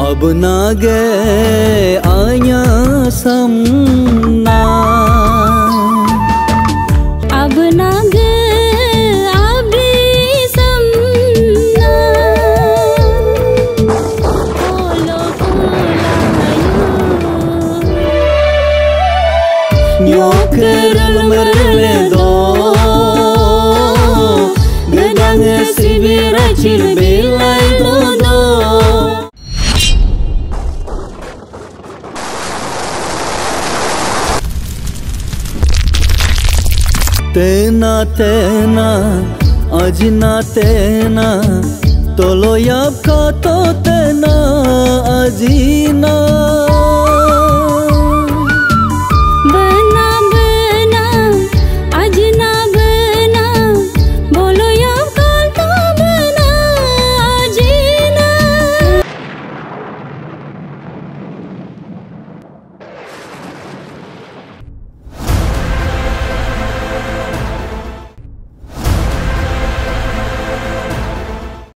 अब नागे आया समना अब नागे अभी समना ओलो Yo kerel merle do gedang sibir acil belai dodo तेना तेना अजना तेना तोलो याब का तो तेना अजीना